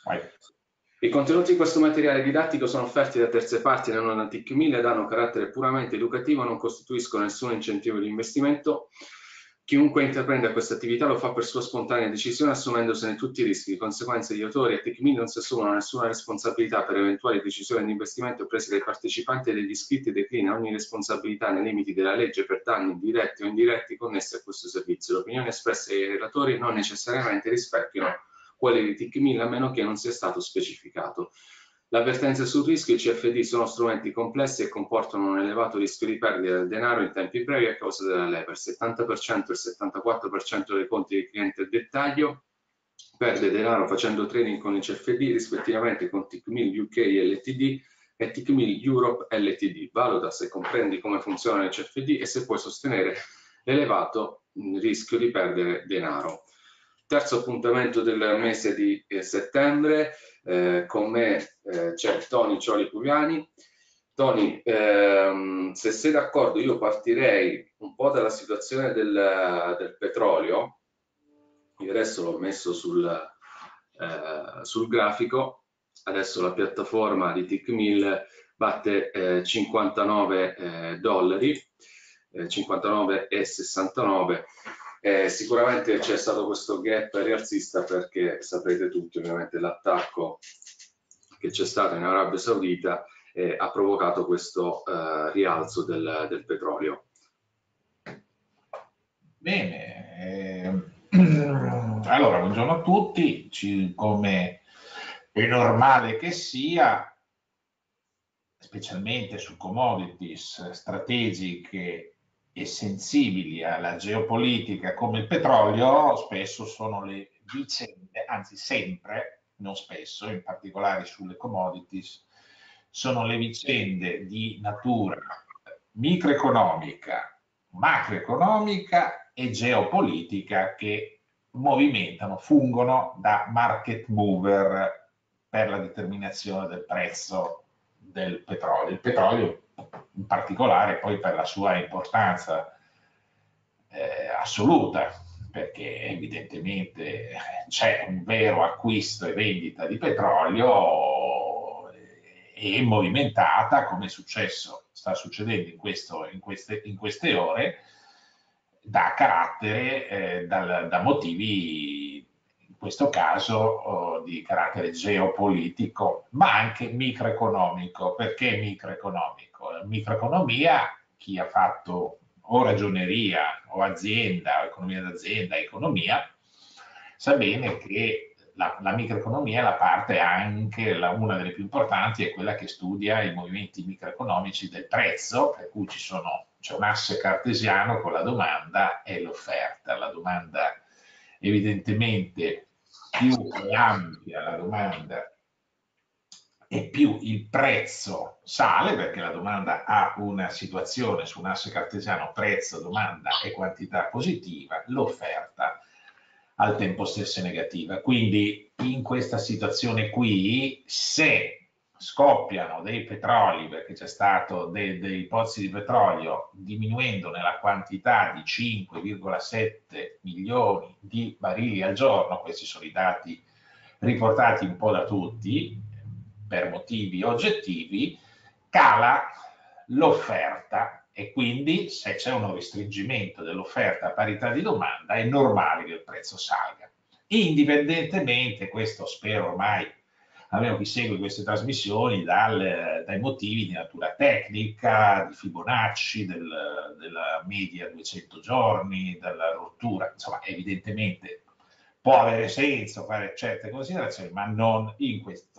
Vai. I contenuti di questo materiale didattico sono offerti da terze parti e non da TIC1000 ed hanno carattere puramente educativo, non costituiscono nessun incentivo di investimento. Chiunque intraprenda questa attività lo fa per sua spontanea decisione, assumendosene tutti i rischi. Di conseguenza gli autori e TIC1000 non si assumono nessuna responsabilità per eventuali decisioni di investimento prese dai partecipanti e degli iscritti e declina ogni responsabilità nei limiti della legge per danni diretti o indiretti connessi a questo servizio. Le opinioni espresse dai relatori non necessariamente rispecchiano quelle di TIC1000 a meno che non sia stato specificato. L'avvertenza sul rischio e i CFD sono strumenti complessi e comportano un elevato rischio di perdita del denaro in tempi brevi a causa della leva. Il 70% e il 74% dei conti dei clienti al dettaglio perde denaro facendo trading con i CFD, rispettivamente con TIC1000 UK LTD e TIC1000 Europe LTD. Valuta se comprendi come funzionano i CFD e se puoi sostenere l'elevato rischio di perdere denaro. Terzo appuntamento del mese di settembre, con me c'è Tony Cioli Pugliani. Tony, se sei d'accordo io partirei un po' dalla situazione del petrolio. Io adesso l'ho messo sul grafico, adesso la piattaforma di TIC1000 batte 59 dollari, 59,69. Sicuramente c'è stato questo gap rialzista perché saprete tutti ovviamente l'attacco che c'è stato in Arabia Saudita ha provocato questo rialzo del petrolio. Bene, allora buongiorno a tutti. Come è normale che sia, specialmente su commodities strategiche e sensibili alla geopolitica come il petrolio, spesso sono le vicende, anzi sempre, non spesso, in particolare sulle commodities, sono le vicende di natura microeconomica, macroeconomica e geopolitica che movimentano, fungono da market mover per la determinazione del prezzo del petrolio. Il petrolio in particolare poi per la sua importanza assoluta, perché evidentemente c'è un vero acquisto e vendita di petrolio e movimentata, come è successo, sta succedendo in queste ore, da carattere, da motivi, in questo caso, di carattere geopolitico, ma anche microeconomico. Perché microeconomico? Microeconomia, chi ha fatto o ragioneria o azienda, o economia d'azienda, economia, sa bene che la microeconomia è la parte anche, una delle più importanti, è quella che studia i movimenti microeconomici del prezzo, per cui c'è un asse cartesiano con la domanda e l'offerta. La domanda evidentemente più è ampia, la domanda, e più il prezzo sale, perché la domanda ha una situazione su un asse cartesiano prezzo, domanda e quantità positiva, l'offerta al tempo stesso è negativa. Quindi in questa situazione qui, se scoppiano dei petroli, perché c'è stato dei pozzi di petrolio diminuendo nella quantità di 5,7 milioni di barili al giorno, questi sono i dati riportati un po' da tutti, per motivi oggettivi, cala l'offerta e quindi se c'è uno restringimento dell'offerta a parità di domanda è normale che il prezzo salga. Indipendentemente, questo spero ormai, almeno chi segue queste trasmissioni, dai motivi di natura tecnica, di Fibonacci, della media 200 giorni, della rottura, insomma evidentemente può avere senso fare certe considerazioni, ma non in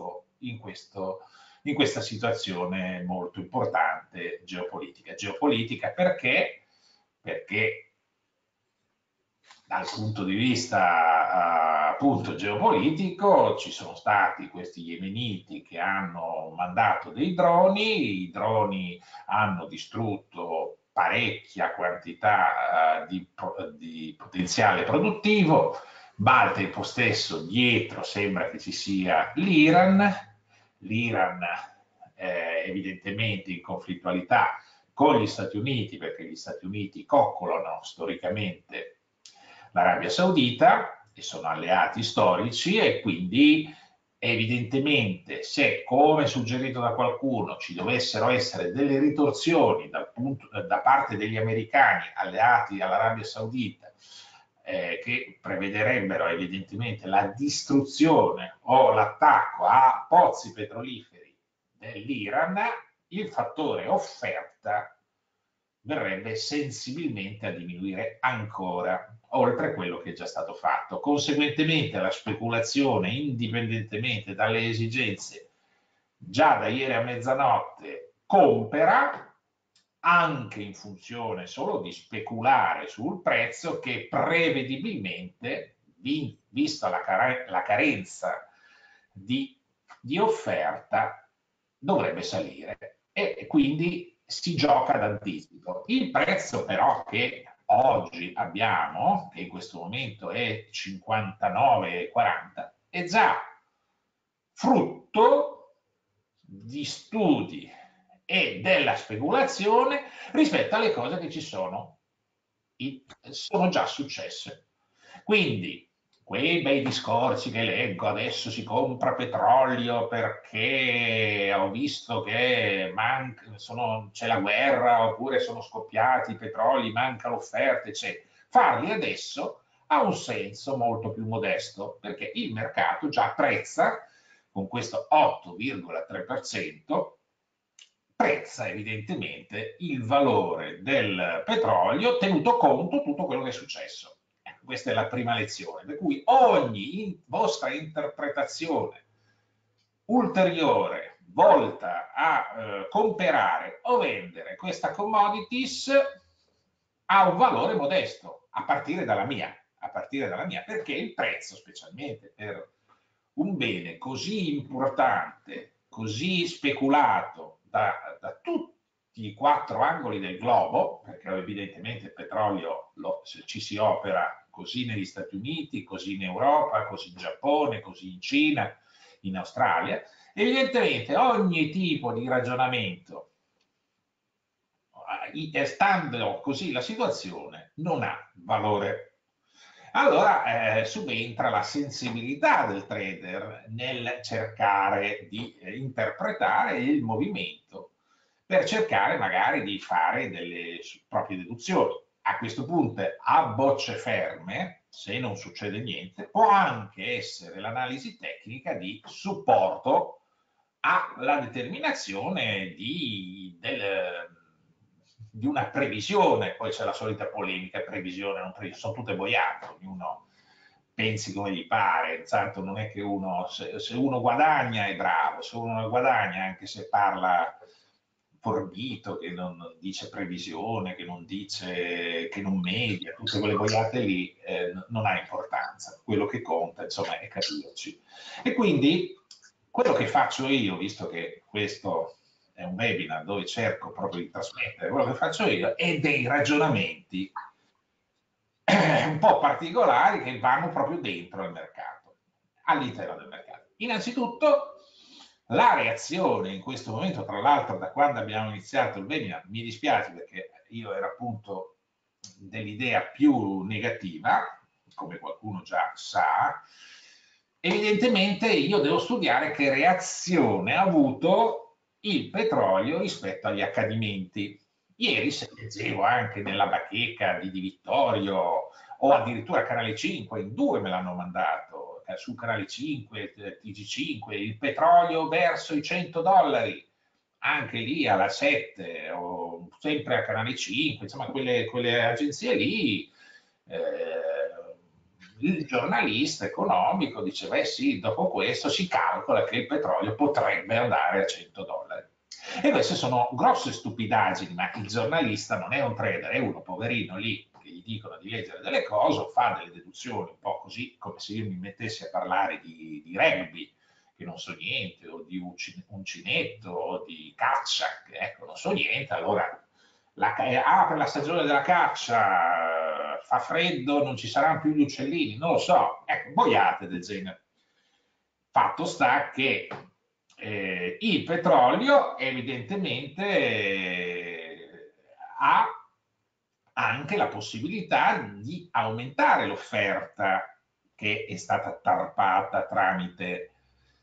questa situazione molto importante geopolitica. Geopolitica perché? Perché dal punto di vista appunto geopolitico ci sono stati questi yemeniti che hanno mandato dei droni, i droni hanno distrutto parecchia quantità di potenziale produttivo. Balta il tempo stesso dietro sembra che ci sia l'Iran evidentemente in conflittualità con gli Stati Uniti, perché gli Stati Uniti coccolano storicamente l'Arabia Saudita e sono alleati storici e quindi Evidentemente, se, come suggerito da qualcuno, ci dovessero essere delle ritorsioni da parte degli americani alleati all'Arabia Saudita, che prevederebbero evidentemente la distruzione o l'attacco a pozzi petroliferi dell'Iran, il fattore offerta verrebbe sensibilmente a diminuire ancora, oltre a quello che è già stato fatto. Conseguentemente la speculazione, indipendentemente dalle esigenze, già da ieri a mezzanotte compera, anche in funzione solo di speculare sul prezzo che prevedibilmente, vista la carenza di offerta, dovrebbe salire e quindi si gioca d'anticipo. Il prezzo però che oggi abbiamo, che in questo momento è 59,40, è già frutto di studi e della speculazione rispetto alle cose che sono già successe. Quindi quei bei discorsi che leggo, adesso si compra petrolio perché ho visto che c'è la guerra, oppure sono scoppiati i petroli, manca l'offerta, eccetera. Farli adesso ha un senso molto più modesto, perché il mercato già prezza con questo 8,3%, prezza evidentemente il valore del petrolio tenuto conto tutto quello che è successo. Questa è la prima lezione, per cui ogni vostra interpretazione ulteriore volta a comprare o vendere questa commodities ha un valore modesto, a partire dalla mia, perché il prezzo, specialmente per un bene così importante, così speculato da tutti i 4 angoli del globo, perché evidentemente il petrolio ci si opera così negli Stati Uniti, così in Europa, così in Giappone, così in Cina, in Australia, evidentemente ogni tipo di ragionamento, stando così la situazione, non ha valore. Allora subentra la sensibilità del trader nel cercare di interpretare il movimento per cercare magari di fare delle proprie deduzioni. A questo punto, a bocce ferme, se non succede niente, può anche essere l'analisi tecnica di supporto alla determinazione di una previsione. Poi c'è la solita polemica, previsione, non previsione, sono tutte boiate, ognuno pensi come gli pare, tanto non è che se uno guadagna è bravo, se uno non guadagna, anche se parla forbito, che non dice previsione, che non media, tutte quelle boiate lì, non ha importanza. Quello che conta, insomma, è capirci. E quindi quello che faccio io, visto che questo è un webinar dove cerco proprio di trasmettere quello che faccio io, è dei ragionamenti un po' particolari che vanno proprio dentro al mercato, all'interno del mercato. Innanzitutto, la reazione in questo momento, tra l'altro da quando abbiamo iniziato il webinar, mi dispiace perché io ero appunto dell'idea più negativa, come qualcuno già sa, evidentemente io devo studiare che reazione ha avuto il petrolio rispetto agli accadimenti. Ieri, se leggevo anche nella bacheca di Di Vittorio, o addirittura Canale 5, in 2 me l'hanno mandato, su Canale 5, TG5, il petrolio verso i $100, anche lì alla 7, o sempre a Canale 5, insomma quelle agenzie lì, il giornalista economico diceva, sì, dopo questo si calcola che il petrolio potrebbe andare a $100. E queste sono grosse stupidaggini, ma il giornalista non è un trader, è uno poverino lì che gli dicono di leggere delle cose, fa delle deduzioni un po' così, come se io mi mettessi a parlare di rugby, che non so niente, o di uncinetto, o di caccia, che ecco, non so niente, allora per la stagione della caccia fa freddo, non ci saranno più gli uccellini, non lo so, ecco, boiate del genere. Fatto sta che il petrolio evidentemente ha anche la possibilità di aumentare l'offerta che è stata tarpata tramite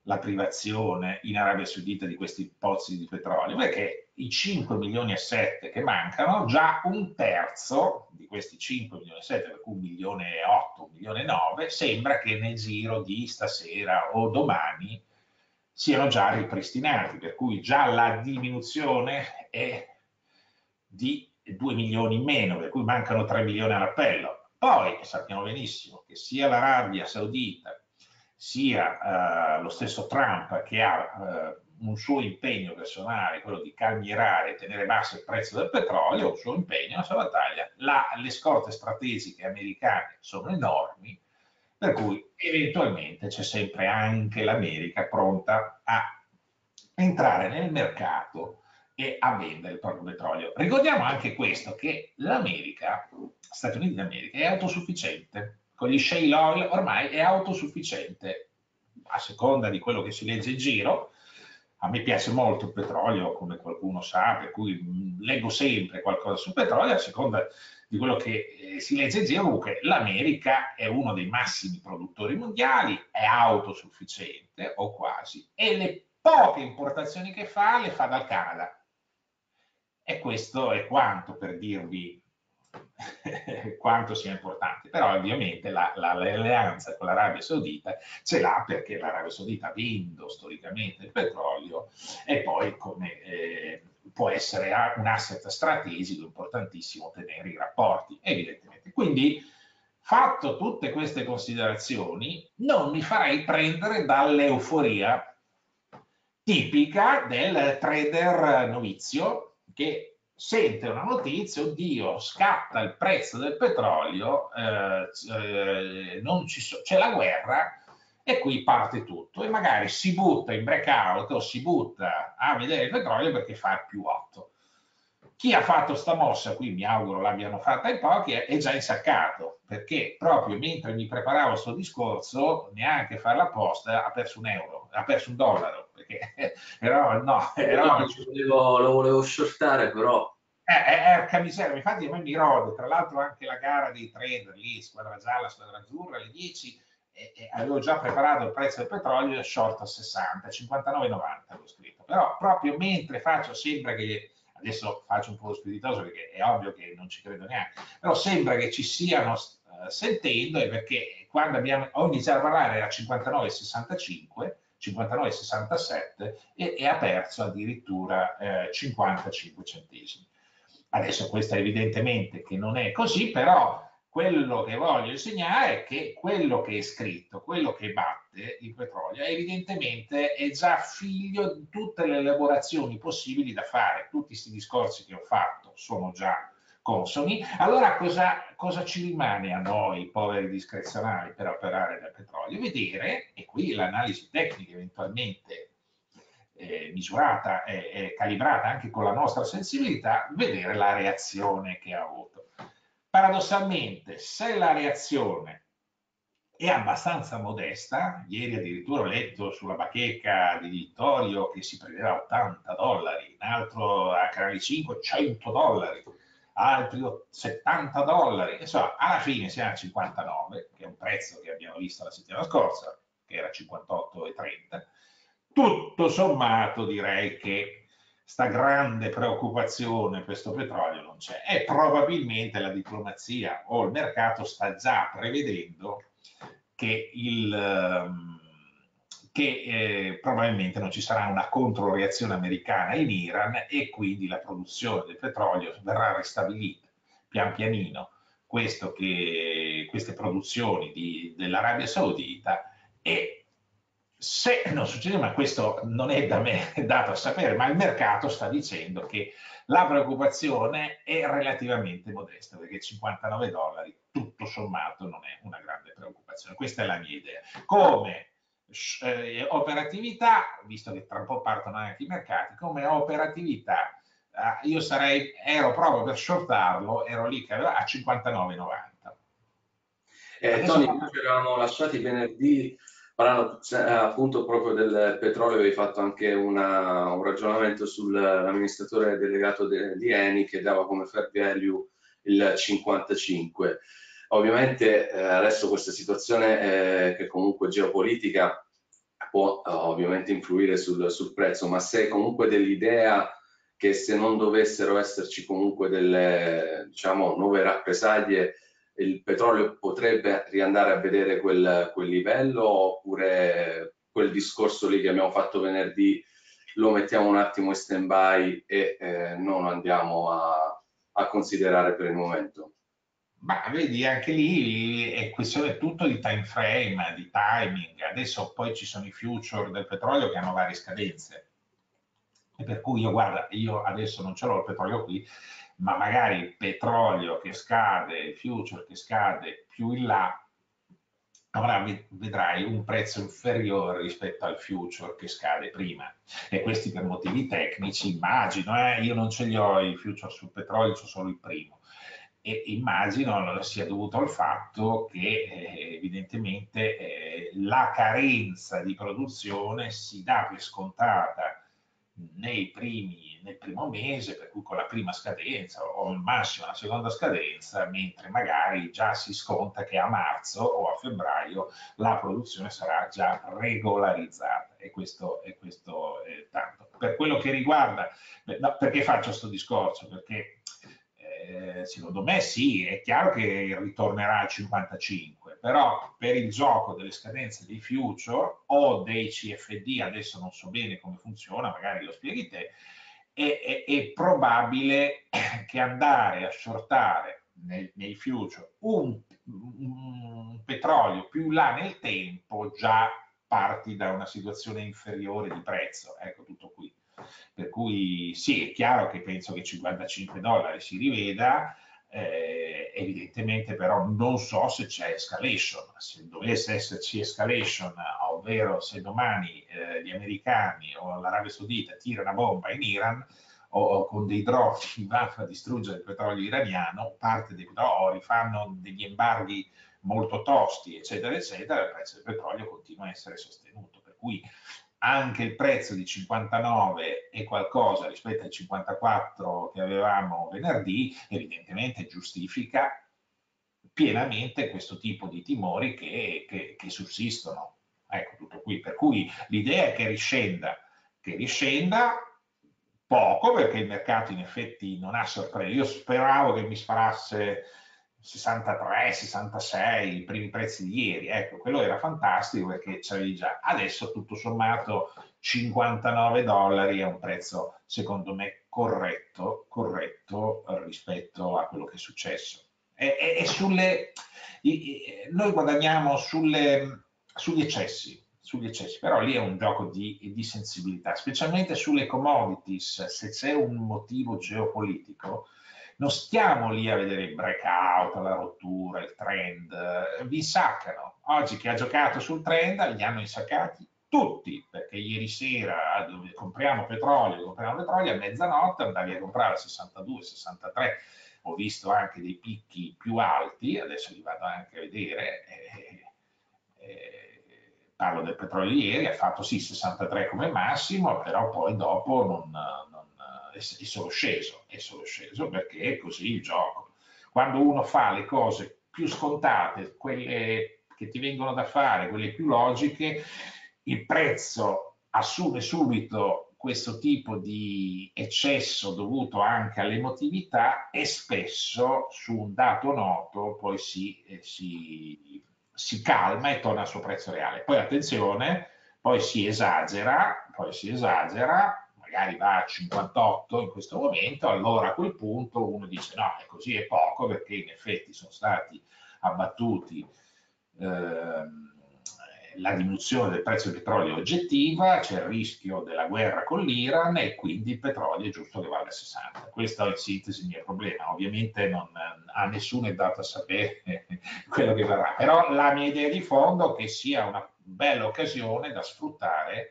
la privazione in Arabia Saudita di questi pozzi di petrolio? Perché i 5 milioni e 7 che mancano, già un terzo di questi 5 milioni e 7, per cui 1 milione e 8, 1 milione e 9, sembra che nel giro di stasera o domani siano già ripristinati, per cui già la diminuzione è di 2 milioni in meno, per cui mancano 3 milioni all'appello. Poi sappiamo benissimo che sia l'Arabia Saudita sia lo stesso Trump, che ha un suo impegno personale, quello di calmierare e tenere basso il prezzo del petrolio, un suo impegno, una sua battaglia. Le scorte strategiche americane sono enormi, per cui eventualmente c'è sempre anche l'America pronta a entrare nel mercato e a vendere il proprio petrolio. Ricordiamo anche questo, che l'America, Stati Uniti d'America, è autosufficiente. Con gli shale oil ormai è autosufficiente, a seconda di quello che si legge in giro. A me piace molto il petrolio, come qualcuno sa, per cui leggo sempre qualcosa sul petrolio, a seconda di quello che si legge in giro. Comunque l'America è uno dei massimi produttori mondiali, è autosufficiente o quasi, e le poche importazioni che fa le fa dal Canada. E questo è quanto per dirvi quanto sia importante. Però ovviamente l'alleanza con l'Arabia Saudita ce l'ha, perché l'Arabia Saudita vende storicamente il petrolio e poi può essere un asset strategico importantissimo tenere i rapporti, evidentemente. Quindi, fatto tutte queste considerazioni, non mi farei prendere dall'euforia tipica del trader novizio che sente una notizia, oddio, scatta il prezzo del petrolio, c'è la guerra e qui parte tutto, e magari si butta in breakout o si butta a vedere il petrolio perché fa il più 8. Chi ha fatto sta mossa qui, mi auguro l'abbiano fatta in pochi, è già insaccato, perché proprio mentre mi preparavo questo discorso, neanche fare la posta, ha perso €1, ha perso $1, perché lo volevo shortare, però Erca miseria, infatti a me mi rode, tra l'altro anche la gara dei trader lì, squadra gialla, squadra azzurra, alle 10, e avevo già preparato il prezzo del petrolio, short a 60, 59,90 avevo scritto, però proprio mentre sembra che, adesso faccio un po' lo spiritoso perché è ovvio che non ci credo neanche, però sembra che ci stiano sentendo, e perché quando ho iniziato a parlare era 59,65, 59,67 e ha perso addirittura 55 centesimi. Adesso questa evidentemente che non è così, però quello che voglio insegnare è che quello che è scritto, quello che batte il petrolio, evidentemente è già figlio di tutte le elaborazioni possibili da fare. Tutti questi discorsi che ho fatto sono già consoni. Allora cosa ci rimane a noi, poveri discrezionali, per operare nel petrolio? Vedere, e qui l'analisi tecnica eventualmente misurata e calibrata anche con la nostra sensibilità, vedere la reazione che ha avuto. Paradossalmente, se la reazione è abbastanza modesta, ieri addirittura ho letto sulla bacheca di Vittorio che si prendeva $80, un altro a Canale 5 $100, altri $70, insomma alla fine siamo a 59, che è un prezzo che abbiamo visto la settimana scorsa, che era 58,30. Tutto sommato direi che sta grande preoccupazione per questo petrolio non c'è, e probabilmente la diplomazia o il mercato sta già prevedendo che probabilmente non ci sarà una controreazione americana in Iran, e quindi la produzione del petrolio verrà ristabilita pian pianino, queste produzioni dell'Arabia Saudita, e se non succede, ma questo non è da me dato a sapere, ma il mercato sta dicendo che la preoccupazione è relativamente modesta, perché $59 tutto sommato non è una grande preoccupazione. Questa è la mia idea. Come operatività, visto che tra un po' partono anche i mercati, come operatività io ero proprio per shortarlo, ero lì che aveva a 59,90. Tony, ci eravamo lasciati venerdì parlando appunto proprio del petrolio, avevi fatto anche un ragionamento sull'amministratore delegato di Eni che dava come fair value il 55. Ovviamente adesso questa situazione che comunque geopolitica può ovviamente influire sul prezzo, ma sei comunque dell'idea che se non dovessero esserci comunque delle, diciamo, nuove rappresaglie, il petrolio potrebbe riandare a vedere quel livello, oppure quel discorso lì che abbiamo fatto venerdì lo mettiamo un attimo in stand-by e non lo andiamo a considerare per il momento? Ma vedi, anche lì è questione tutto di time frame, di timing. Adesso poi ci sono i future del petrolio che hanno varie scadenze. E per cui io, guarda, io adesso non ce l'ho il petrolio qui, ma magari il petrolio che scade, il future che scade più in là, vedrai un prezzo inferiore rispetto al future che scade prima. E questi per motivi tecnici, immagino, io non ce li ho i future sul petrolio, c'ho solo il primo. E immagino sia dovuto al fatto che evidentemente la carenza di produzione si dà per scontata nel primo mese, per cui con la prima scadenza o al massimo la seconda scadenza, mentre magari già si sconta che a marzo o a febbraio la produzione sarà già regolarizzata, e questo è tanto. Per quello che riguarda, no, perché faccio questo discorso? Perché secondo me sì, è chiaro che ritornerà al 55, però per il gioco delle scadenze dei future o dei CFD, adesso non so bene come funziona, magari lo spieghi te, è probabile che andare a shortare nei future un petrolio più là nel tempo già parti da una situazione inferiore di prezzo, ecco, tutto qui. Per cui sì, è chiaro che penso che $55 si riveda, evidentemente però non so se c'è escalation. Se dovesse esserci escalation, ovvero se domani gli americani o l'Arabia Saudita tira una bomba in Iran o con dei droni vanno a distruggere il petrolio iraniano, parte dei petroli, fanno degli embarghi molto tosti, eccetera, eccetera, il prezzo del petrolio continua a essere sostenuto. Per cui anche il prezzo di 59 e qualcosa rispetto ai 54 che avevamo venerdì, evidentemente giustifica pienamente questo tipo di timori che sussistono. Ecco, tutto qui. Per cui l'idea è che riscenda poco, perché il mercato in effetti non ha sorprese. Io speravo che mi sparasse 63, 66, i primi prezzi di ieri, ecco, quello era fantastico perché c'avevi già. Adesso tutto sommato $59 è un prezzo secondo me corretto rispetto a quello che è successo. Noi guadagniamo sugli eccessi, però lì è un gioco di sensibilità, specialmente sulle commodities. Se c'è un motivo geopolitico, non stiamo lì a vedere il breakout, la rottura, il trend, vi insaccano. Oggi chi ha giocato sul trend li hanno insaccati tutti, perché ieri sera dove compriamo petrolio, a mezzanotte andavi a comprare a 62, 63, ho visto anche dei picchi più alti, adesso li vado anche a vedere, parlo del petrolio ieri, ha fatto sì 63 come massimo, però poi dopo è solo sceso perché è così il gioco. Quando uno fa le cose più scontate, quelle che ti vengono da fare, quelle più logiche, il prezzo assume subito questo tipo di eccesso dovuto anche all'emotività e spesso su un dato noto poi si calma e torna al suo prezzo reale. Poi attenzione, poi si esagera, magari va a 58 in questo momento, allora a quel punto uno dice no, è così, è poco, perché in effetti sono stati abbattuti la diminuzione del prezzo del petrolio è oggettiva, c'è il rischio della guerra con l'Iran e quindi il petrolio è giusto che valga 60. Questo è in sintesi il mio problema. Ovviamente a nessuno è dato a sapere quello che verrà, però la mia idea di fondo è che sia una bella occasione da sfruttare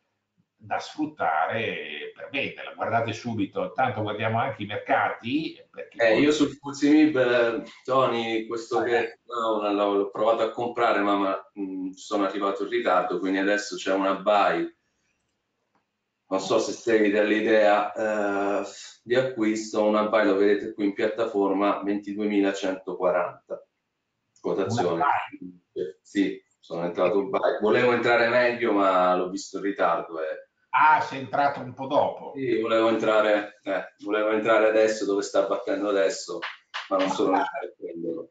per venderla. Guardate subito, tanto guardiamo anche i mercati. Io sul FTSE Tony, questo che l'ho provato a comprare, ma sono arrivato in ritardo, quindi adesso c'è una buy. Non so se sei dell'idea di acquisto, una buy lo vedete qui in piattaforma, 22.140 quotazione. Sì. sono entrato, volevo entrare meglio, ma l'ho visto in ritardo. Ah, sei entrato un po' dopo. Sì, volevo entrare adesso dove sta battendo adesso, ma non sono riuscito a prenderlo.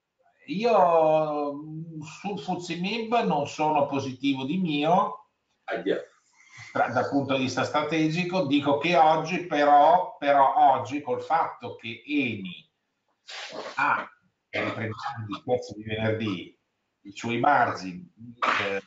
Io sul FTSE MIB non sono positivo di mio, Ahia. dal punto di vista strategico, dico che oggi però oggi col fatto che Eni ha, riprendiamo il discorso di venerdì, i suoi margini, eh,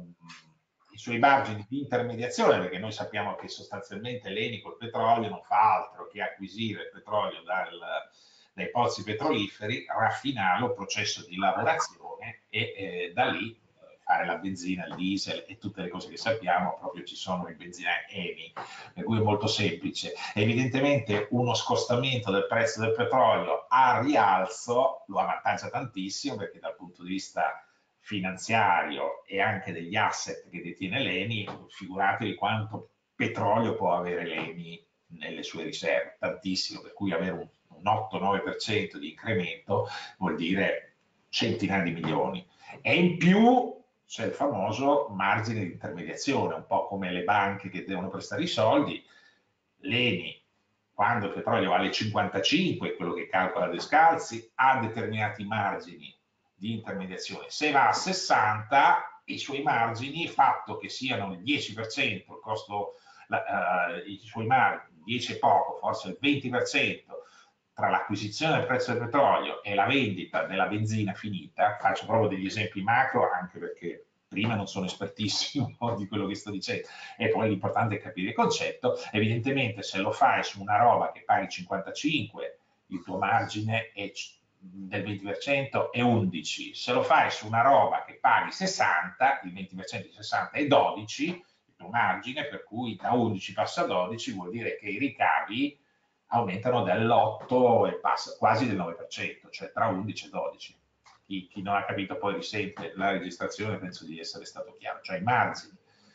i suoi margini di intermediazione, perché noi sappiamo che sostanzialmente l'Eni col petrolio non fa altro che acquisire il petrolio dai pozzi petroliferi, raffinarlo, processo di lavorazione e da lì fare la benzina, il diesel e tutte le cose che sappiamo, proprio ci sono i benzinai Eni, per cui è molto semplice. Evidentemente uno scostamento del prezzo del petrolio a rialzo lo avvantaggia tantissimo perché dal punto di vista finanziario e anche degli asset che detiene l'Eni, figuratevi quanto petrolio può avere l'Eni nelle sue riserve, tantissimo, per cui avere un 8-9% di incremento vuol dire centinaia di milioni. E in più c'è il famoso margine di intermediazione, un po' come le banche che devono prestare i soldi, l'Eni, quando il petrolio vale 55, quello che calcola Descalzi, ha determinati margini di intermediazione. Se va a 60, i suoi margini, fatto che siano il 10%, il costo, i suoi margini, 10 e poco, forse il 20%, tra l'acquisizione del prezzo del petrolio e la vendita della benzina finita, faccio proprio degli esempi macro anche perché prima non sono espertissimo di quello che sto dicendo e poi l'importante è capire il concetto, evidentemente se lo fai su una roba che paghi 55, il tuo margine è del 20% è 11, se lo fai su una roba che paghi 60, il 20% di 60 è 12, il tuo margine, per cui da 11 passa a 12 vuol dire che i ricavi aumentano dell'8 e passa quasi del 9%, cioè tra 11 e 12. Chi non ha capito poi risente la registrazione, penso di essere stato chiaro, cioè i margini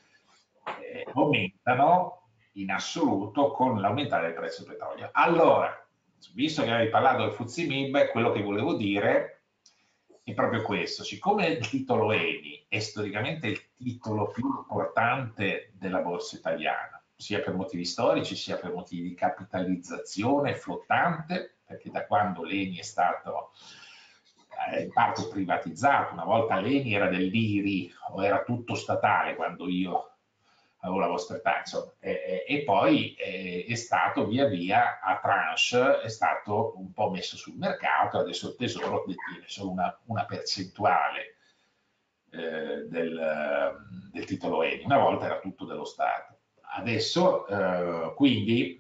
aumentano in assoluto con l'aumentare del prezzo del petrolio. Allora, visto che avevi parlato del FTSE MIB, quello che volevo dire è proprio questo, siccome il titolo Eni è storicamente il titolo più importante della borsa italiana, sia per motivi storici, sia per motivi di capitalizzazione flottante, perché da quando l'Eni è stato in parte privatizzato, una volta l'Eni era dell'IRI o era tutto statale quando io avevo la vostra età, insomma, e poi è stato via via a tranche, è stato un po' messo sul mercato, adesso il Tesoro detiene solo una percentuale del titolo Eni, una volta era tutto dello Stato. Adesso quindi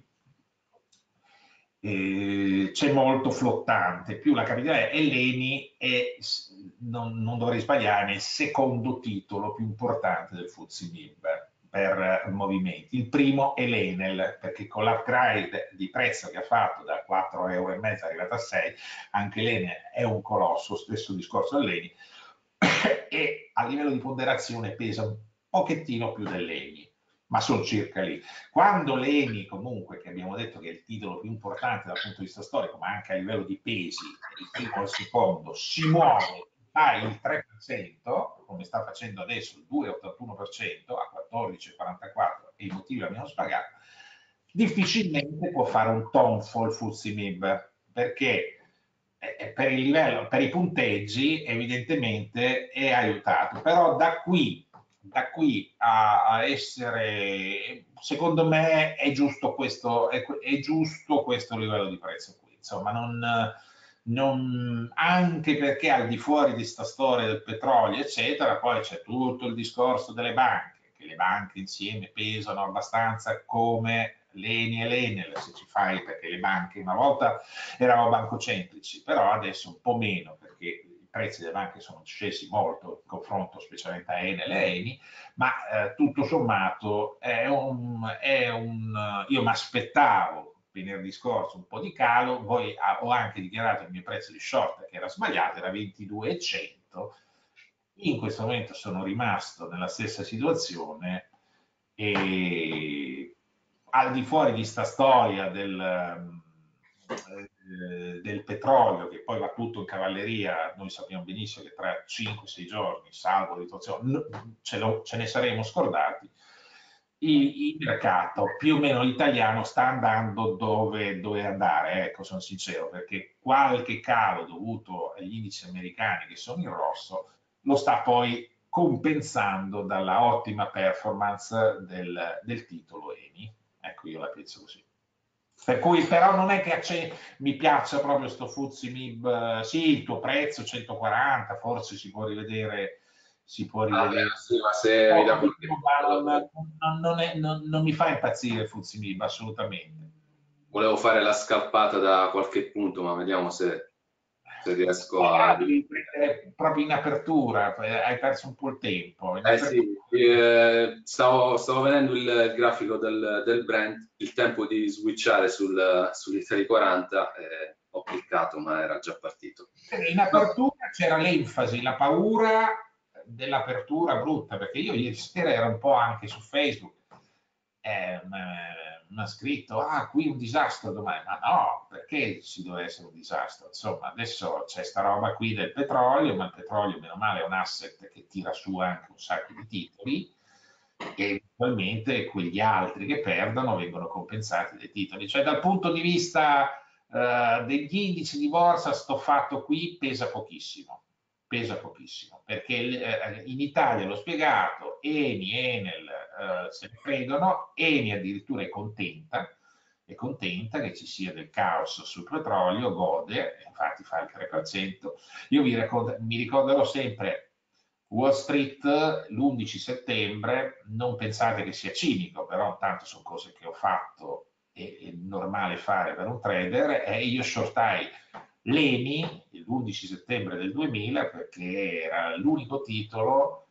c'è molto flottante, più la capitale e l'Eni è, non dovrei sbagliare, il secondo titolo più importante del FTSE MIB per movimenti. Il primo è l'Enel, perché con l'upgrade di prezzo che ha fatto da 4,5 euro è arrivato a 6, anche l'Enel è un colosso, stesso discorso dell'Eni, e a livello di ponderazione pesa un pochettino più dell'Eni, ma sono circa lì. Quando l'Eni, comunque, che abbiamo detto che è il titolo più importante dal punto di vista storico, ma anche a livello di pesi, il primo al secondo, si muove fai il 3%, come sta facendo adesso il 2,81% a 14,44 e i motivi l'abbiamo spiegato, difficilmente può fare un tonfo il FTSE MIB perché per il livello, per i punteggi evidentemente è aiutato, però da qui a essere, secondo me è giusto questo livello di prezzo qui, insomma anche perché al di fuori di questa storia del petrolio eccetera poi c'è tutto il discorso delle banche, che le banche insieme pesano abbastanza come l'Eni e l'Enel, se ci fai, perché le banche una volta eravamo bancocentrici, però adesso un po' meno perché i prezzi delle banche sono scesi molto in confronto specialmente a Enel e Eni, ma tutto sommato io mi aspettavo venerdì scorso un po' di calo, poi ho anche dichiarato il mio prezzo di short che era sbagliato, era 22,100, in questo momento sono rimasto nella stessa situazione e al di fuori di sta storia del petrolio, che poi va tutto in cavalleria, noi sappiamo benissimo che tra 5-6 giorni, salvo situazione, ce ne saremo scordati. Il mercato più o meno italiano sta andando dove andare, ecco, sono sincero, perché qualche calo dovuto agli indici americani che sono in rosso lo sta poi compensando dalla ottima performance del titolo ENI. Ecco, io la penso così. Per cui però non è che mi piaccia proprio sto FTSE MIB, sì, il tuo prezzo 140, forse si può rivedere, Sì, ma se mi dà qualche ma non mi fa impazzire il FTSE MIB, assolutamente. volevo fare la scalpata da qualche punto, ma vediamo se riesco a... Devi prendere proprio in apertura, hai perso un po' il tempo. Sì, stavo vedendo il grafico del Brent, il tempo di switchare sull'Italy 40, ho cliccato ma era già partito. In apertura c'era l'enfasi, la paura dell'apertura brutta, perché io ieri sera ero un po' anche su Facebook, mi ha scritto, qui un disastro domani, ma no, perché ci deve essere un disastro? Insomma, adesso c'è sta roba qui del petrolio, ma il petrolio, meno male, è un asset che tira su anche un sacco di titoli, e eventualmente quegli altri che perdono vengono compensati dai titoli. Cioè, dal punto di vista degli indici di borsa, sto fatto qui pesa pochissimo, perché in Italia l'ho spiegato, Eni, Enel se ne fregano, Eni addirittura è contenta che ci sia del caos sul petrolio, gode, infatti fa il 3%. Io mi ricorderò sempre Wall Street l'11 settembre, non pensate che sia cinico, però tanto sono cose che ho fatto e è normale fare per un trader, e io shortai l'ENI l'11 settembre del 2000 perché era l'unico titolo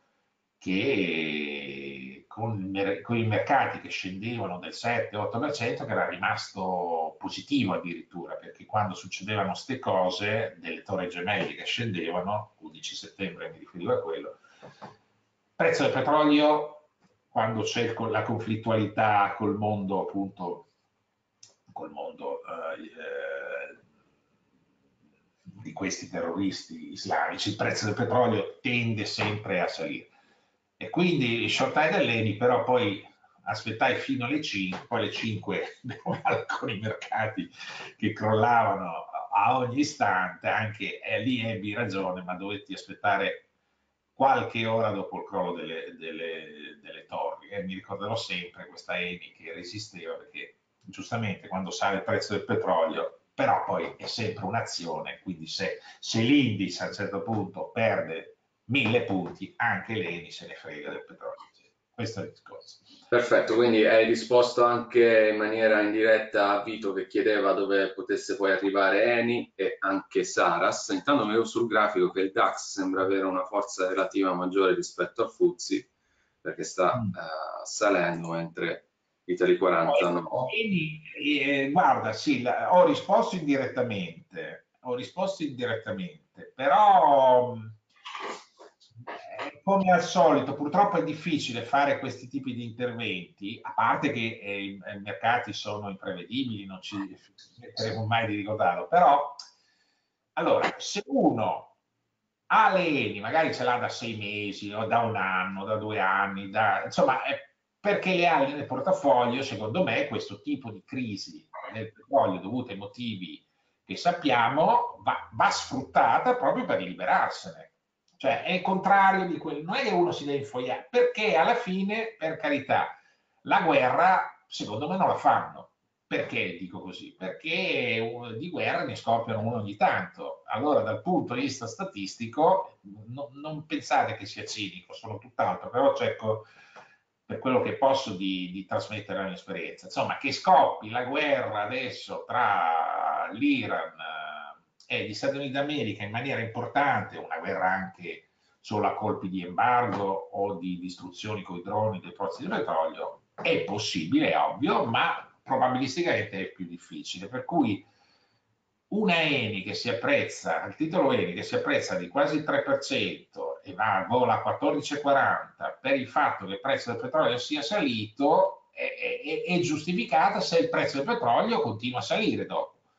che con i mercati che scendevano del 7-8% che era rimasto positivo addirittura, perché quando succedevano queste cose, delle torri gemelle che scendevano, 11 settembre mi riferivo a quello, prezzo del petrolio, quando c'è la conflittualità col mondo, appunto, col mondo di questi terroristi islamici, il prezzo del petrolio tende sempre a salire. E quindi shortai dell'ENI, però poi aspettai fino alle 5, poi alle 5 con i mercati che crollavano a ogni istante, anche lì ebbi ragione, ma dovetti aspettare qualche ora dopo il crollo delle torri. Mi ricorderò sempre questa ENI che resisteva, perché giustamente quando sale il prezzo del petrolio, però poi è sempre un'azione, quindi se l'indice a un certo punto perde 1000 punti, anche l'ENI se ne frega del petrolio. Questo è il discorso. Perfetto, quindi hai risposto anche in maniera indiretta a Vito che chiedeva dove potesse poi arrivare Eni e anche Saras. Intanto vedo sul grafico che il DAX sembra avere una forza relativa maggiore rispetto al FTSE perché sta salendo, mentre l'Italy 40 no. Guarda, sì, ho risposto indirettamente, però come al solito, purtroppo è difficile fare questi tipi di interventi, a parte che i mercati sono imprevedibili, non ci smetteremo mai di ricordarlo, però allora, se uno ha le Eni, magari ce l'ha da 6 mesi, o da un anno, da 2 anni, insomma, perché le ha nel portafoglio, secondo me, questo tipo di crisi del petrolio dovuta ai motivi che sappiamo va sfruttata proprio per liberarsene. Cioè, è il contrario di quello, non è che uno si deve infoiare, perché alla fine, per carità, la guerra, secondo me, non la fanno. Perché dico così? Perché di guerra ne scoppiano uno ogni tanto. Allora, dal punto di vista statistico, non pensate che sia cinico, sono tutt'altro, però cerco, per quello che posso, di trasmettere la mia esperienza. Insomma, che scoppi la guerra adesso tra l'Iran e gli Stati Uniti d'America in maniera importante, una guerra anche solo a colpi di embargo o di distruzioni con i droni dei pozzi di petrolio, è possibile, è ovvio, ma probabilisticamente è più difficile. Per cui una Eni che si apprezza, il titolo Eni che si apprezza di quasi il 3% e vola a 14,40 per il fatto che il prezzo del petrolio sia salito, è giustificata se il prezzo del petrolio continua a salire dopo.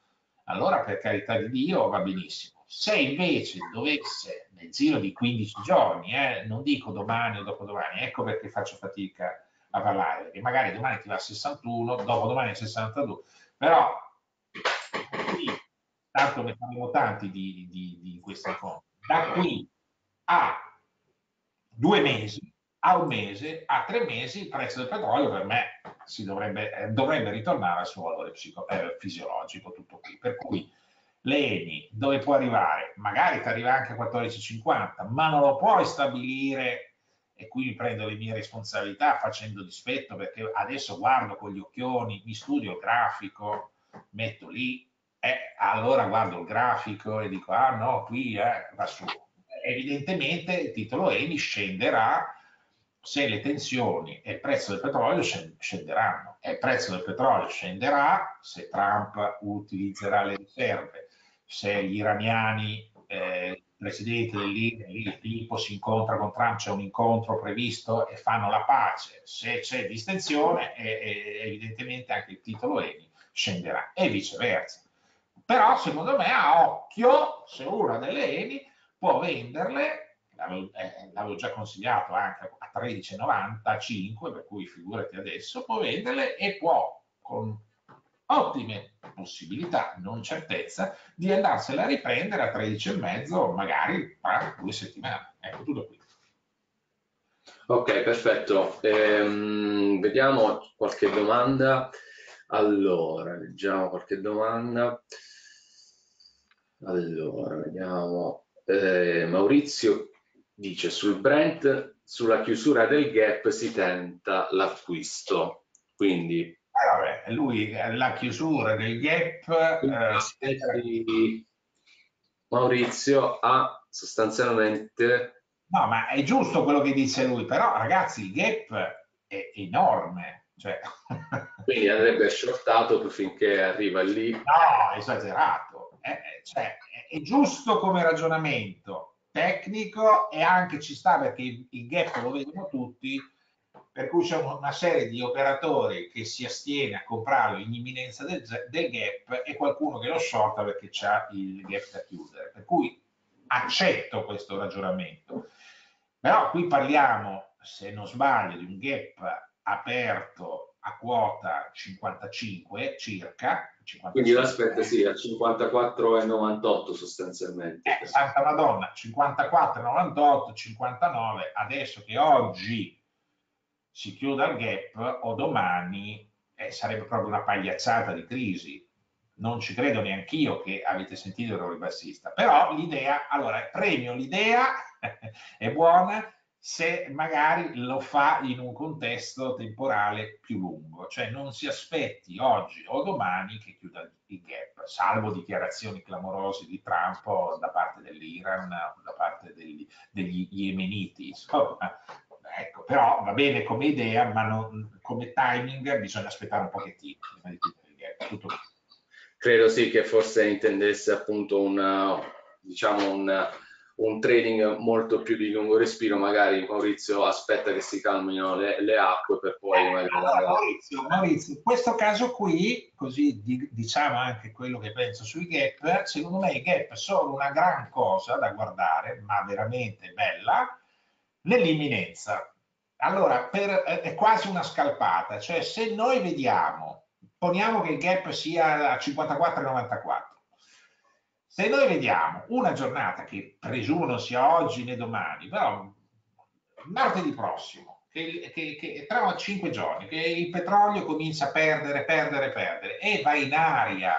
allora per carità di Dio va benissimo. Se invece dovesse, nel giro di 15 giorni, non dico domani o dopodomani, ecco perché faccio fatica a parlare, perché magari domani ti va a 61, dopodomani a 62, però qui, tanto ne faremo tanti di questi incontri, da qui a 2 mesi, a un mese, a 3 mesi, il prezzo del petrolio per me dovrebbe ritornare al suo valore fisiologico, tutto qui. Per cui l'ENI dove può arrivare? Magari ti arriva anche a 14,50, ma non lo puoi stabilire, e qui mi prendo le mie responsabilità facendo dispetto, perché adesso guardo con gli occhioni, mi studio il grafico, metto lì, allora guardo il grafico e dico, ah no, qui va su. Evidentemente il titolo ENI scenderà se le tensioni e il prezzo del petrolio scenderanno, e il prezzo del petrolio scenderà se Trump utilizzerà le riserve, se gli iraniani, il presidente dell'Iran, Filippo, si incontra con Trump, c'è un incontro previsto e fanno la pace, se c'è distensione evidentemente anche il titolo ENI scenderà e viceversa. Però secondo me a occhio, se una delle ENI può venderle, l'avevo già consigliato anche a 13,95, per cui figurati adesso, può venderle e può con ottime possibilità, non certezza, di andarsela a riprendere a 13,5 magari tra 2 settimane. Ecco, tutto qui. Ok, perfetto. Vediamo qualche domanda. Allora, leggiamo qualche domanda. Allora, vediamo. Maurizio dice sul Brent, sulla chiusura del gap si tenta l'acquisto. Quindi vabbè, lui la chiusura del gap Maurizio ha sostanzialmente no, ma è giusto quello che dice lui, però ragazzi il gap è enorme, cioè quindi andrebbe shortato finché arriva lì. no, esagerato. Cioè, è giusto come ragionamento tecnico e anche ci sta perché il gap lo vedono tutti, per cui c'è una serie di operatori che si astiene a comprarlo in imminenza del gap e qualcuno che lo shorta perché c'ha il gap da chiudere. Per cui accetto questo ragionamento. Però qui parliamo, se non sbaglio, di un gap aperto a quota 55 circa. 55. Quindi l'aspetta sì, a 54,98 sostanzialmente. Santa Madonna, 54,98, 59, adesso che oggi si chiuda il gap o domani sarebbe proprio una pagliacciata di crisi. Non ci credo neanch'io che avete sentito il ribassista, però l'idea, allora premio l'idea, è buona se magari lo fa in un contesto temporale più lungo, cioè non si aspetti oggi o domani che chiuda il gap, salvo dichiarazioni clamorose di Trump o da parte dell'Iran o da parte degli yemeniti, insomma. Ecco, però va bene come idea, ma non, come timing bisogna aspettare un pochettino prima di chiudere il gap. Tutto qui. Credo sì che forse intendesse appunto diciamo un trading molto più di lungo respiro, magari Maurizio aspetta che si calmino le acque per poi allora, Maurizio, in questo caso qui, così diciamo anche quello che penso sui gap, secondo me i gap sono una gran cosa da guardare, ma veramente bella, nell'imminenza. Allora, è quasi una scalpata, cioè se noi vediamo, poniamo che il gap sia a 54,94, se noi vediamo una giornata che presumo non sia oggi né domani, però martedì prossimo, che tra 5 giorni, che il petrolio comincia a perdere e va in aria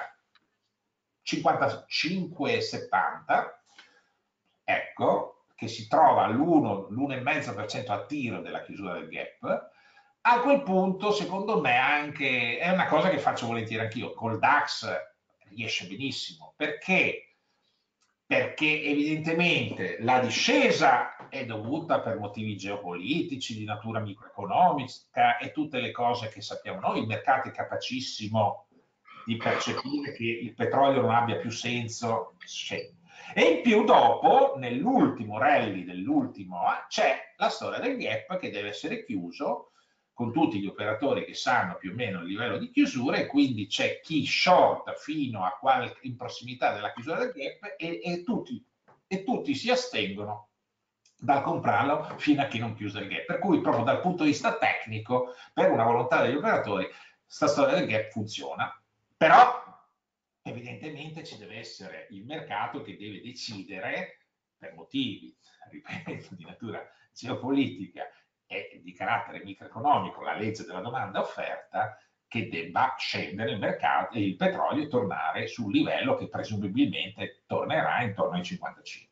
55,70, ecco, che si trova all'1,5% a tiro della chiusura del gap, a quel punto secondo me anche è una cosa che faccio volentieri anch'io, col DAX riesce benissimo, perché evidentemente la discesa è dovuta per motivi geopolitici, di natura microeconomica e tutte le cose che sappiamo noi, il mercato è capacissimo di percepire che il petrolio non abbia più senso, e in più dopo, nell'ultimo rally dell'ultimo, c'è la storia del gap che deve essere chiuso con tutti gli operatori che sanno più o meno il livello di chiusura, e quindi c'è chi short fino a in prossimità della chiusura del gap e tutti si astengono dal comprarlo fino a che non chiusa il gap. Per cui proprio dal punto di vista tecnico, per una volontà degli operatori, questa storia del gap funziona. Però evidentemente ci deve essere il mercato che deve decidere, per motivi, ripeto, di natura geopolitica e di carattere microeconomico, la legge della domanda e offerta, che debba scendere il mercato e il petrolio e tornare sul livello che presumibilmente tornerà intorno ai 55.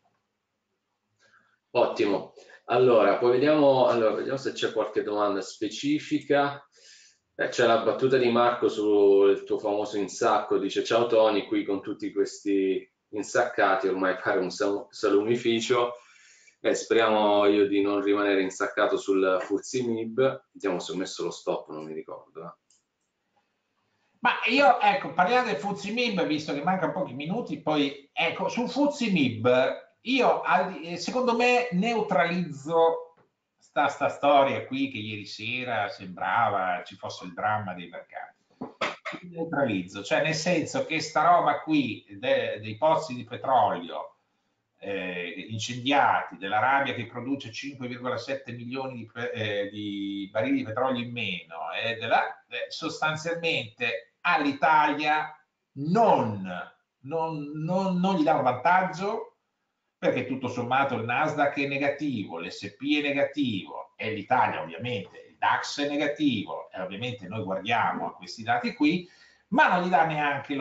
Ottimo. Allora, poi vediamo se c'è qualche domanda specifica. C'è la battuta di Marco sul tuo famoso insacco, dice: ciao Tony, qui con tutti questi insaccati ormai pare un salumificio. Speriamo io di non rimanere insaccato sul FTSE MIB. Vediamo se ho messo lo stop, non mi ricordo. Ma io, ecco, parliamo del FTSE MIB, visto che mancano pochi minuti, poi, ecco, sul FTSE MIB, io, secondo me, neutralizzo sta storia qui, che ieri sera sembrava ci fosse il dramma dei mercati. Neutralizzo, cioè nel senso che sta roba qui dei pozzi di petrolio incendiati, dell'Arabia che produce 5,7 milioni di barili di petrolio in meno, sostanzialmente all'Italia non gli dà un vantaggio, perché tutto sommato il Nasdaq è negativo, l'S&P è negativo e l'Italia ovviamente, il DAX è negativo, e ovviamente noi guardiamo a questi dati qui, ma non gli dà neanche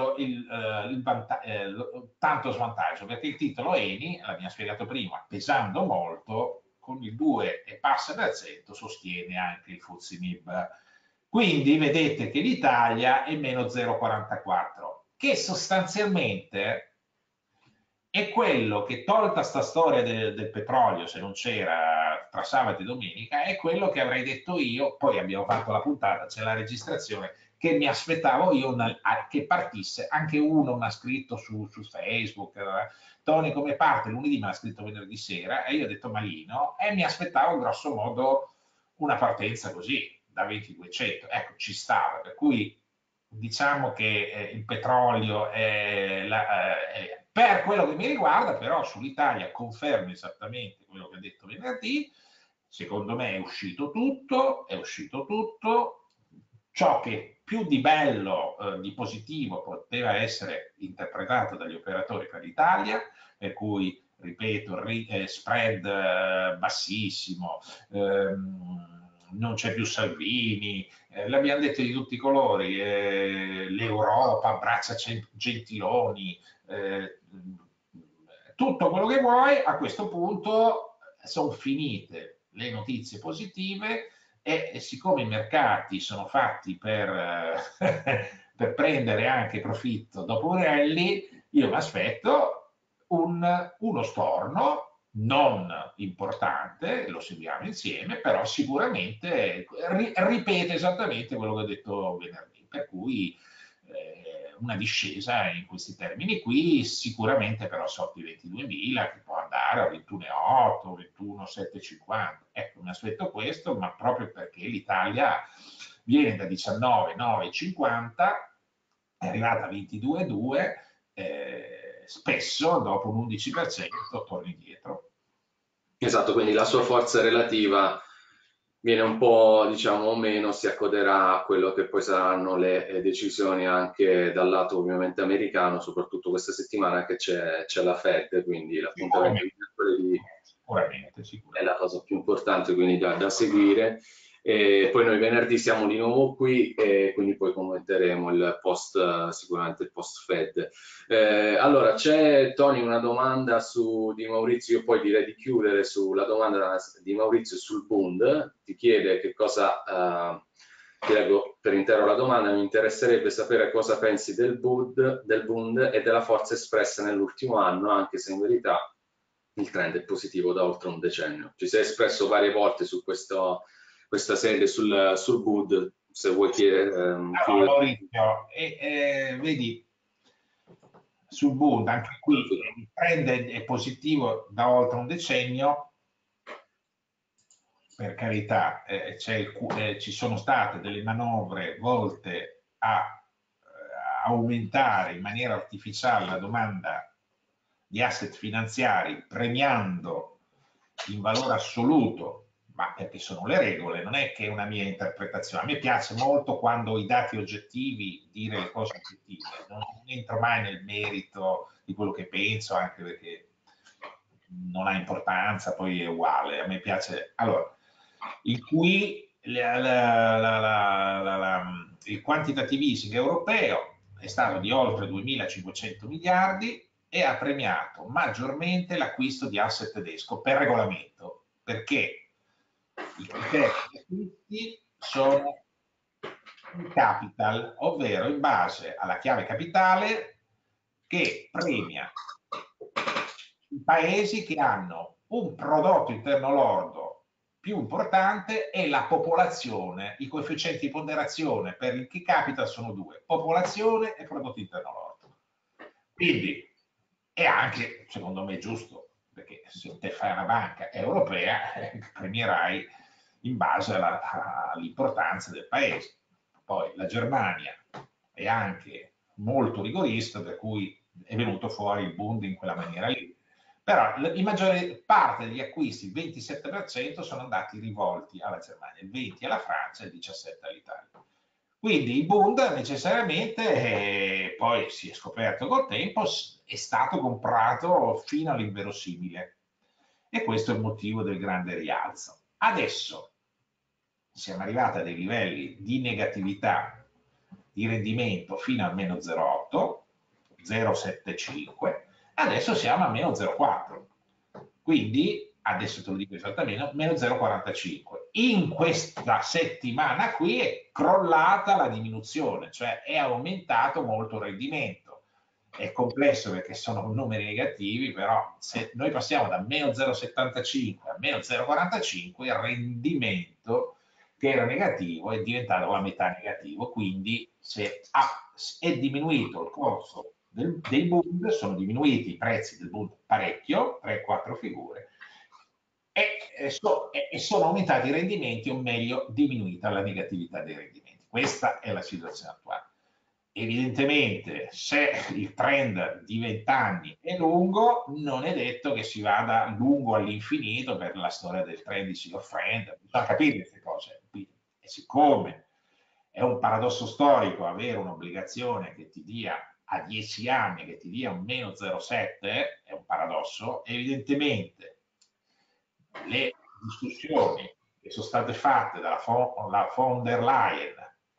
tanto svantaggio, perché il titolo Eni, l'abbiamo spiegato prima, pesando molto, con il 2% sostiene anche il FTSE MIB. Quindi vedete che l'Italia è meno 0,44, che sostanzialmente è quello che, tolta sta storia del petrolio, se non c'era tra sabato e domenica, è quello che avrei detto io, poi abbiamo fatto la puntata, c'è la registrazione, che mi aspettavo io che partisse. Anche uno mi ha scritto su Facebook, Tony come parte? Lunedì mi ha scritto venerdì sera, e io ho detto malino, e mi aspettavo grosso modo una partenza così, da 2200, ecco, ci stava, per cui diciamo che il petrolio per quello che mi riguarda, però sull'Italia confermo esattamente quello che ha detto venerdì. Secondo me è uscito tutto, ciò che più di bello, di positivo poteva essere interpretato dagli operatori per l'Italia, per cui, ripeto, spread bassissimo, non c'è più Salvini, l'abbiamo detto di tutti i colori, l'Europa abbraccia Gentiloni, tutto quello che vuoi. A questo punto sono finite le notizie positive, e siccome i mercati sono fatti per prendere anche profitto dopo un rally, io mi aspetto uno storno non importante, lo seguiamo insieme, però sicuramente ripete esattamente quello che ho detto venerdì, per cui una discesa in questi termini qui, sicuramente però sotto i 22.000, che può andare a 21,8, 21,750. Ecco, mi aspetto questo, ma proprio perché l'Italia viene da 19,950, è arrivata a 22,2, spesso dopo un 11% torna indietro. Esatto, quindi la sua forza relativa viene un po', diciamo, meno, si accoderà a quello che poi saranno le decisioni anche dal lato ovviamente americano, soprattutto questa settimana che c'è la Fed, quindi l'appuntamento di mercoledì è la cosa più importante, quindi da seguire. E poi noi venerdì siamo di nuovo qui, e quindi poi commenteremo il post, sicuramente il post Fed. Allora, c'è Tony una domanda di Maurizio, io poi direi di chiudere sulla domanda di Maurizio sul Bund, ti chiede che cosa, ti leggo per intero la domanda: mi interesserebbe sapere cosa pensi del Bund e della forza espressa nell'ultimo anno, anche se in verità il trend è positivo da oltre un decennio. Ci sei espresso varie volte su questa serie sul Bund, se vuoi chiedere. Maurizio, vedi, sul Bund, anche qui il trend è positivo da oltre un decennio, per carità, ci sono state delle manovre volte a aumentare in maniera artificiale la domanda di asset finanziari, premiando in valore assoluto, ma perché sono le regole, non è che è una mia interpretazione. A me piace molto quando i dati oggettivi dire le cose oggettive, non entro mai nel merito di quello che penso, anche perché non ha importanza, poi è uguale. A me piace. Allora, il quantitative easing europeo è stato di oltre 2.500 miliardi e ha premiato maggiormente l'acquisto di asset tedesco per regolamento, perché i criteri di acquisti sono in capital, ovvero in base alla chiave capitale che premia i paesi che hanno un prodotto interno lordo più importante e la popolazione. I coefficienti di ponderazione per il key capital sono due: popolazione e prodotto interno lordo. Quindi è anche, secondo me, giusto, perché se te fai una banca europea premierai in base all'importanza del paese. Poi la Germania è anche molto rigorista, per cui è venuto fuori il Bund in quella maniera lì. Però la maggiore parte degli acquisti, il 27%, sono andati rivolti alla Germania, il 20% alla Francia e il 17% all'Italia. Quindi il Bund necessariamente, poi si è scoperto col tempo, è stato comprato fino all'inverosimile. E questo è il motivo del grande rialzo. Adesso siamo arrivati a dei livelli di negatività di rendimento fino a meno 0,8, 0,75, adesso siamo a meno 0,4. Quindi, adesso te lo dico esattamente, meno 0,45. In questa settimana qui è crollata la diminuzione, cioè è aumentato molto il rendimento. È complesso perché sono numeri negativi, però se noi passiamo da meno 0,75 a meno 0,45, il rendimento che era negativo è diventato la metà negativo, quindi se è diminuito il corso dei Bund, sono diminuiti i prezzi del Bund parecchio, 3-4 figure, e sono aumentati i rendimenti, o meglio diminuita la negatività dei rendimenti. Questa è la situazione attuale. Evidentemente, se il trend di 20 anni è lungo, non è detto che si vada lungo all'infinito per la storia del trend di Sea of Friend. Bisogna capire queste cose. E siccome è un paradosso storico avere un'obbligazione che ti dia a 10 anni, che ti dia un meno 0,7, è un paradosso, evidentemente le discussioni che sono state fatte dalla von der Leyen,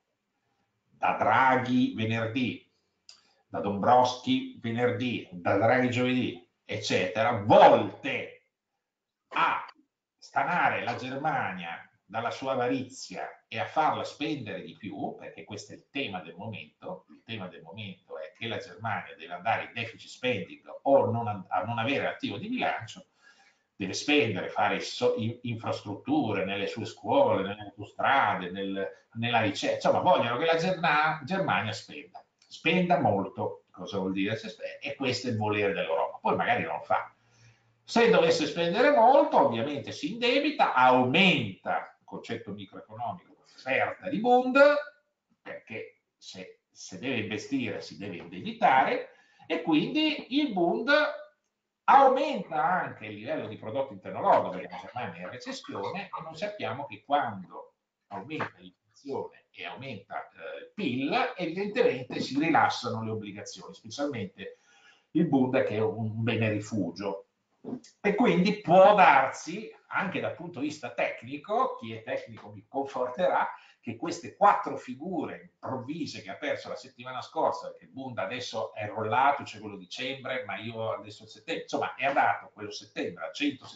da Draghi venerdì, da Dombrovskis venerdì, da Draghi giovedì, eccetera, volte a stanare la Germania dalla sua avarizia e a farla spendere di più, perché questo è il tema del momento. Il tema del momento è che la Germania deve andare in deficit spending o a non avere attivo di bilancio, deve spendere, fare infrastrutture nelle sue scuole, nelle autostrade, nella ricerca, insomma vogliono che la Germania spenda molto. Cosa vuol dire? E questo è il volere dell'Europa, poi magari non lo fa. Se dovesse spendere molto, ovviamente si indebita, aumenta il concetto microeconomico, l'offerta di Bund, perché se deve investire si deve indebitare, e quindi il Bund aumenta anche il livello di prodotto interno lordo, perché la Germania è in recessione, e noi sappiamo che quando aumenta l'inflazione e aumenta il PIL, evidentemente si rilassano le obbligazioni, specialmente il Bund, che è un bene rifugio. E quindi può darsi, anche dal punto di vista tecnico, chi è tecnico mi conforterà, che queste 4 figure improvvise che ha perso la settimana scorsa, perché il Bund adesso è rollato, c'è quello di dicembre, ma io adesso il settembre, insomma è andato quello settembre a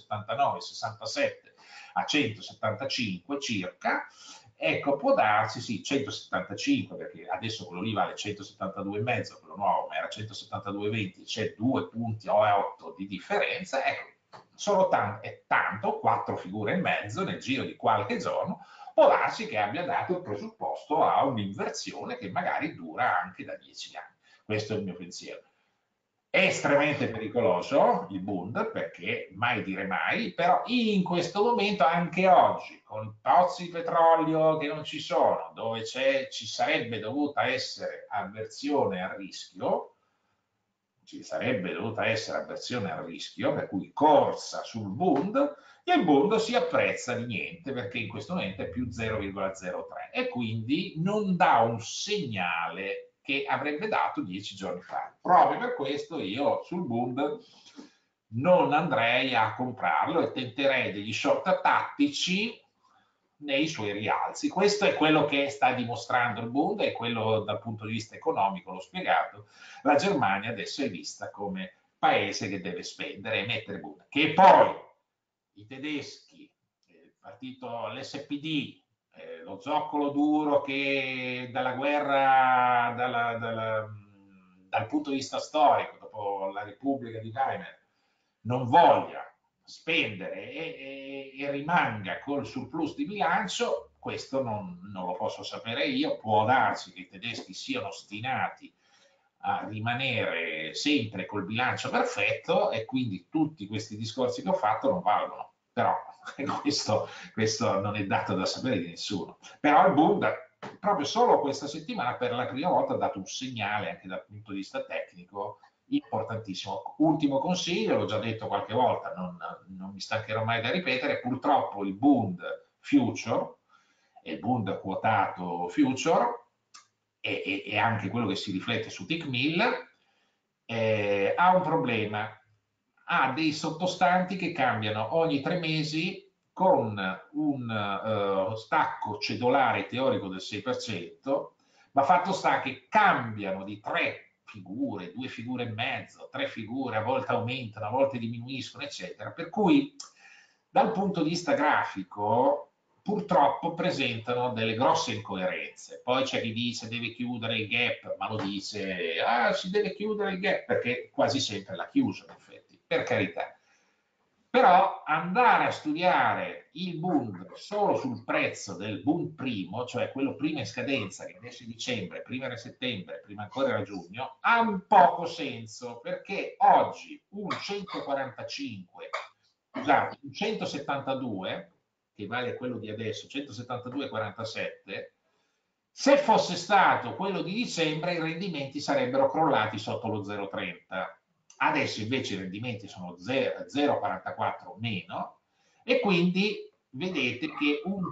179,67 a 175 circa. Ecco, può darsi, sì, 175, perché adesso quello lì vale 172,5, quello nuovo, ma era 172,20, c'è 2 punti o 8 di differenza. Ecco, sono è tanto, 4 figure e mezzo nel giro di qualche giorno, può darsi che abbia dato il presupposto a un'inversione che magari dura anche da 10 anni. Questo è il mio pensiero. È estremamente pericoloso il Bund, perché mai dire mai, però in questo momento, anche oggi, con pozzi di petrolio che non ci sono, dove ci sarebbe dovuta essere avversione al rischio, per cui corsa sul Bund, e il Bund si apprezza di niente, perché in questo momento è più 0,03 e quindi non dà un segnale che avrebbe dato 10 giorni fa. Proprio per questo io sul Bund non andrei a comprarlo e tenterei degli short tattici nei suoi rialzi. Questo è quello che sta dimostrando il Bund, e quello dal punto di vista economico, l'ho spiegato. La Germania adesso è vista come paese che deve spendere e mettere Bund. Che poi i tedeschi, il partito, l'SPD, lo zoccolo duro che dalla guerra, dal punto di vista storico, dopo la Repubblica di Weimar, non voglia spendere e rimanga col surplus di bilancio, questo non lo posso sapere io. Può darsi che i tedeschi siano ostinati a rimanere sempre col bilancio perfetto, e quindi tutti questi discorsi che ho fatto non valgono. Però questo non è dato da sapere di nessuno. Però il Bund, proprio solo questa settimana, per la prima volta ha dato un segnale anche dal punto di vista tecnico importantissimo. Ultimo consiglio, l'ho già detto qualche volta, non mi stancherò mai da ripetere: purtroppo il Bund future e il Bund quotato future e anche quello che si riflette su TICMIL ha un problema. Ha dei sottostanti che cambiano ogni 3 mesi con un stacco cedolare teorico del 6%, ma fatto sta che cambiano di 3 figure, 2 figure e mezzo, 3 figure, a volte aumentano, a volte diminuiscono, eccetera. Per cui dal punto di vista grafico purtroppo presentano delle grosse incoerenze. Poi c'è chi dice deve chiudere il gap, ma lo dice, si deve chiudere il gap, perché quasi sempre l'ha chiuso, in effetti, per carità. Però andare a studiare il Bund solo sul prezzo del Bund primo, cioè quello prima in scadenza, che adesso è dicembre, prima era settembre, prima ancora era giugno, ha un poco senso, perché oggi un 145, scusate, un 172, che vale quello di adesso, 172,47, se fosse stato quello di dicembre i rendimenti sarebbero crollati sotto lo 0,30. Adesso invece i rendimenti sono 0,44 meno, e quindi vedete che un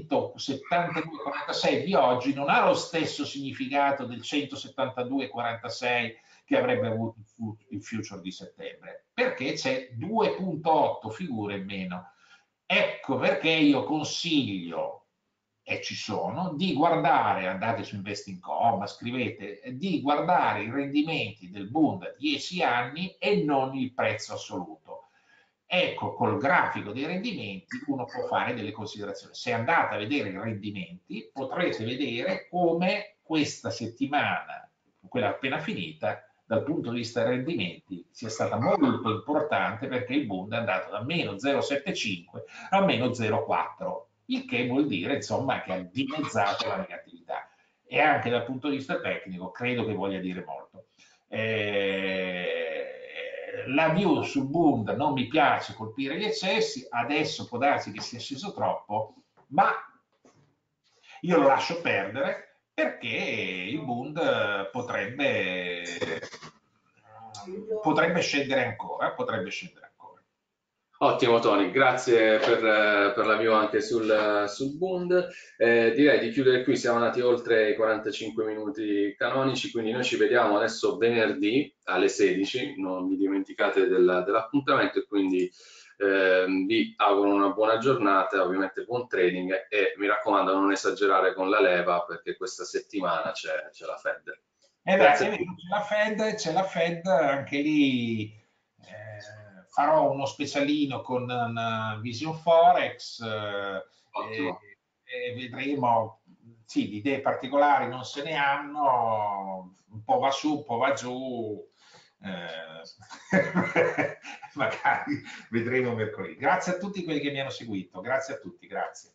172,46 di oggi non ha lo stesso significato del 172,46 che avrebbe avuto il future di settembre, perché c'è 2,8 figure in meno. Ecco perché io consiglio, e ci sono, di guardare, andate su Investing.com, scrivete, di guardare i rendimenti del Bund a 10 anni e non il prezzo assoluto. Ecco, col grafico dei rendimenti uno può fare delle considerazioni. Se andate a vedere i rendimenti, potrete vedere come questa settimana, quella appena finita, dal punto di vista dei rendimenti sia stata molto importante, perché il Bund è andato da meno 0,75 a meno 0,4, il che vuol dire insomma che ha dimezzato la negatività, e anche dal punto di vista tecnico credo che voglia dire molto. La view sul Bund: non mi piace colpire gli eccessi, adesso può darsi che sia sceso troppo, ma io lo lascio perdere, perché il Bund potrebbe scendere ancora, Ottimo Tony, grazie per l'avvio anche sul Bund. Direi di chiudere qui, siamo andati oltre i 45 minuti canonici, quindi noi ci vediamo adesso venerdì alle 16, non vi dimenticate dell'appuntamento, e quindi vi auguro una buona giornata, ovviamente buon trading, e mi raccomando non esagerare con la leva, perché questa settimana c'è la Fed. Grazie. C'è la Fed, anche lì farò uno specialino con Vision Forex, e vedremo. Sì, di idee particolari non se ne hanno, un po' va su, un po' va giù, magari vedremo mercoledì. Grazie a tutti quelli che mi hanno seguito, grazie a tutti, grazie.